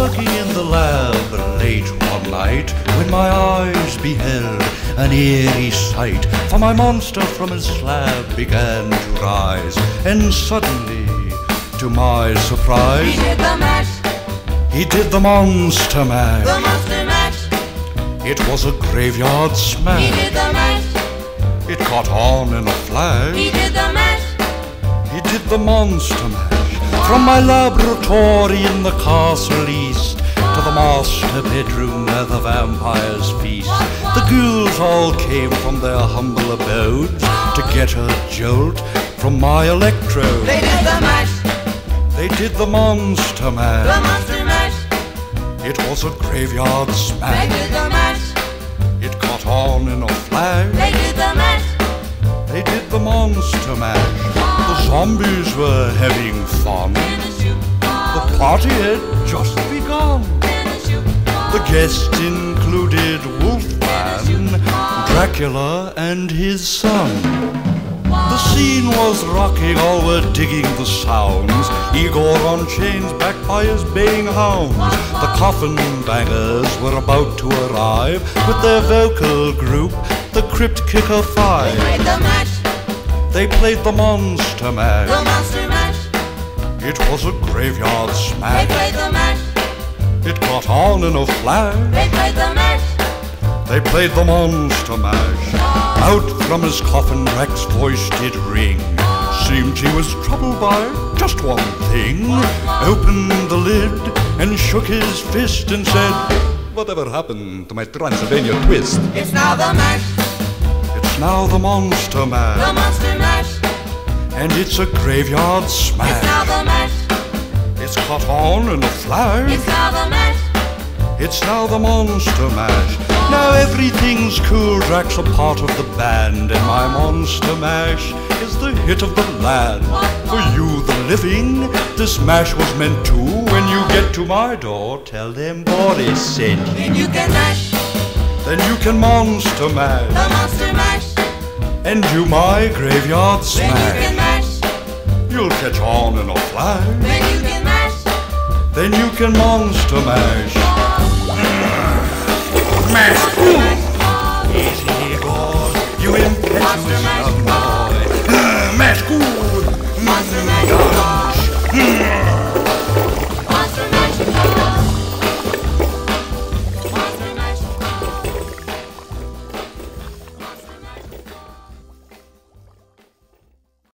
working in the lab late one night when my eyes beheld an eerie sight. For my monster from his slab began to rise, and suddenly, to my surprise, he did the mash. He did the monster mash. The monster mash. It was a graveyard smash. He did the mash. It caught on in a flash. He did the mash. He did the monster mash. From my laboratory in the castle east to the master bedroom where the vampires feast, the ghouls all came from their humble abodes to get a jolt from my electrode. They did the mash. They did the monster mash. The monster mash. It was a graveyard They smash. did the mash. It caught on in a flash. They did the mash. They did the monster mash. The zombies were having fun. The party had just begun. The guests included Wolfman, Dracula, and his son. The scene was rocking, all were digging the sounds. Igor on chains, backed by his baying hounds. The coffin bangers were about to arrive with their vocal group, the Crypt Kicker Five. They played the mash. They played the monster mash. The monster mash. It was a graveyard They smash. played the mash. It caught on in a flash. They played the mash. They played the monster mash. Out from his coffin, Drac's voice did ring. Seemed he was troubled by just one thing. Opened the lid and shook his fist and said, "Whatever happened to my Transylvania twist?" It's now the mash. It's now the monster The mash. monster mash. And it's a graveyard It's smash. now the mash. It's caught on in a flash. It's now the mash. It's now the monster mash. Now everything's cool, Drac's a part of the band, and my monster mash is the hit of the land. For you, the living, this mash was meant to. When you get to my door, tell them Boris sent you. Then you can mash. Then you can monster mash, The monster mash. and do my graveyard Then you can smash. mash. You'll catch on in a flash. Then you can mash. Then you can monster mash. Mash! Easy, Igor, you impetuous young boy. Mash good! Monster mash.